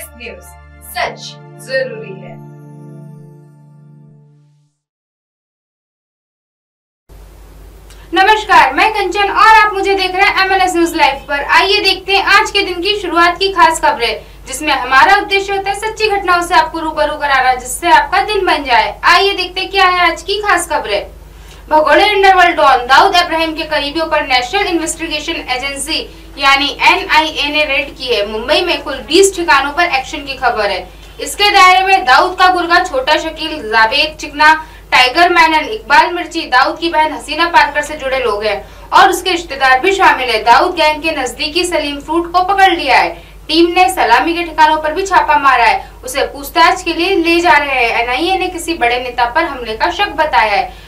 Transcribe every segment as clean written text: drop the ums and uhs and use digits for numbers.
News, सच जरूरी है। नमस्कार, मैं कंचन और आप मुझे देख रहे हैं MNS न्यूज लाइव पर। आइए देखते हैं आज के दिन की शुरुआत की खास खबरें, जिसमें हमारा उद्देश्य होता है सच्ची घटनाओं से आपको रूबरू कराना, जिससे आपका दिन बन जाए। आइए देखते हैं क्या है आज की खास खबरें। भगोड़े अंडरवर्ल्ड डॉन दाऊद इब्राहिम के करीबियों पर नेशनल इन्वेस्टिगेशन एजेंसी यानी NIA ने रेड की है। मुंबई में कुल 20 ठिकानों पर एक्शन की खबर है। इसके दायरे में दाऊद का गुर्गा, छोटा शकील, जावेद चिकना, टाइगर मैनन, इकबाल मिर्ची, दाऊद की बहन हसीना पारकर से जुड़े लोग हैं और उसके रिश्तेदार भी शामिल है। दाऊद गैंग के नजदीकी सलीम फ्रूट को पकड़ लिया है। टीम ने सलामी के ठिकानों पर भी छापा मारा है, उसे पूछताछ के लिए ले जा रहे हैं। NIA ने किसी बड़े नेता पर हमले का शक बताया है।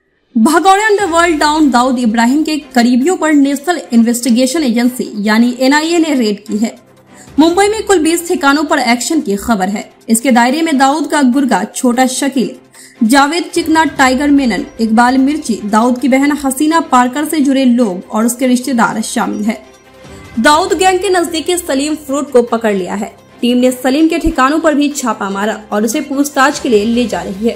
भगोड़े अंडरवर्ल्ड डॉन दाऊद इब्राहिम के करीबियों पर नेशनल इन्वेस्टिगेशन एजेंसी यानी NIA ने रेड की है। मुंबई में कुल 20 ठिकानों पर एक्शन की खबर है। इसके दायरे में दाऊद का गुर्गा, छोटा शकील, जावेद चिकना, टाइगर मेनन, इकबाल मिर्ची, दाऊद की बहन हसीना पारकर से जुड़े लोग और उसके रिश्तेदार शामिल है। दाऊद गैंग के नजदीकी सलीम फ्रूट को पकड़ लिया है। टीम ने सलीम के ठिकानों पर भी छापा मारा और उसे पूछताछ के लिए ले जा रही है।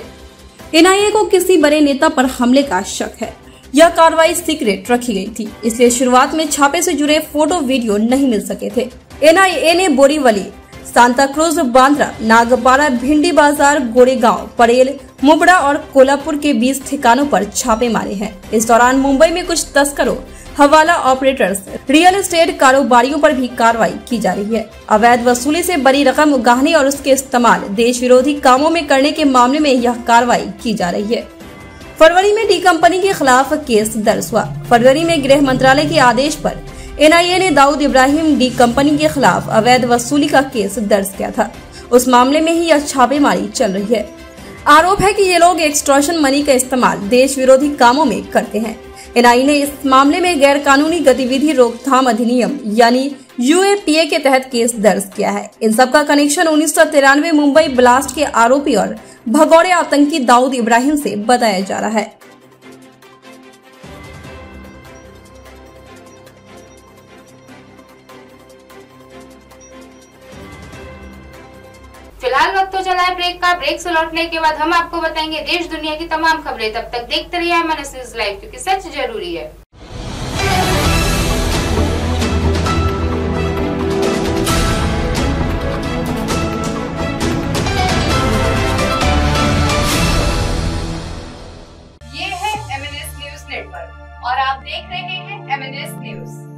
NIA को किसी बड़े नेता पर हमले का शक है। यह कार्रवाई सीक्रेट रखी गई थी, इसलिए शुरुआत में छापे से जुड़े फोटो वीडियो नहीं मिल सके थे। NIA ने बोरीवली, सांता क्रूज, बांद्रा, नागपाड़ा, भिंडी बाजार, गोरेगांव, परेल, मुबड़ा और कोल्हापुर के 20 ठिकानों पर छापे मारे हैं। इस दौरान मुंबई में कुछ तस्करों, हवाला ऑपरेटर्स, रियल एस्टेट कारोबारियों पर भी कार्रवाई की जा रही है। अवैध वसूली से बड़ी रकम उगाहने और उसके इस्तेमाल देश विरोधी कामों में करने के मामले में यह कार्रवाई की जा रही है। फरवरी में डी कंपनी के खिलाफ केस दर्ज हुआ। फरवरी में गृह मंत्रालय के आदेश पर NIA ने दाऊद इब्राहिम डी कंपनी के खिलाफ अवैध वसूली का केस दर्ज किया था। उस मामले में ही यह छापेमारी चल रही है। आरोप है कि ये लोग एक्सटॉर्शन मनी का इस्तेमाल देश विरोधी कामों में करते हैं। NIA ने इस मामले में गैर कानूनी गतिविधि रोकथाम अधिनियम यानी UAPA के तहत केस दर्ज किया है। इन सब का कनेक्शन 1993 मुंबई ब्लास्ट के आरोपी और भगोड़े आतंकी दाऊद इब्राहिम से बताया जा रहा है। फिलहाल वक्त तो चला है ब्रेक का। ब्रेक से लौटने के बाद हम आपको बताएंगे देश दुनिया की तमाम खबरें। तब तक देखते रहिए MNS न्यूज लाइव, क्योंकि सच जरूरी है। ये है MNS न्यूज नेटवर्क और आप देख रहे हैं MNS न्यूज।